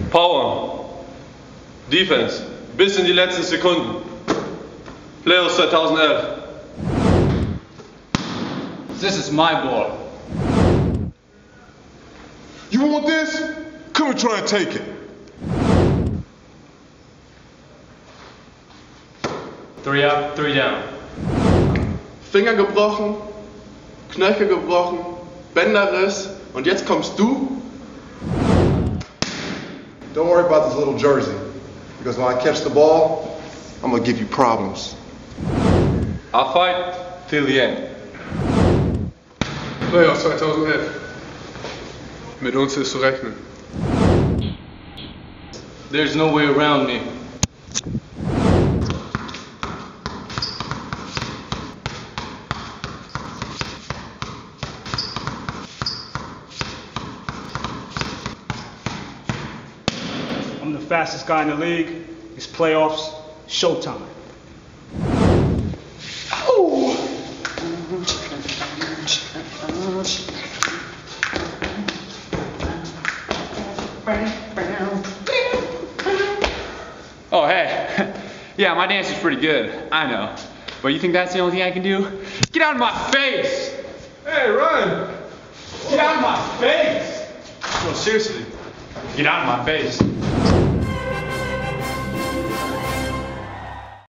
Power. Defense. Bis in die letzten Sekunden. Playoffs 2011. This is my ball. You want this? Come and try and take it. 3 up, 3 down. Finger gebrochen, Knöchel gebrochen, Bänderriss und jetzt kommst du? Don't worry about this little jersey, because when I catch the ball, I'm gonna give you problems. I'll fight till the end. Playoffs 2011. Mit uns ist zu rechnen. There's no way around me. I'm the fastest guy in the league. It's playoffs, showtime. Oh, hey. Yeah, my dance is pretty good. I know. But you think that's the only thing I can do? Get out of my face! Hey, run! Get out of my face! No, seriously. Get out of my face.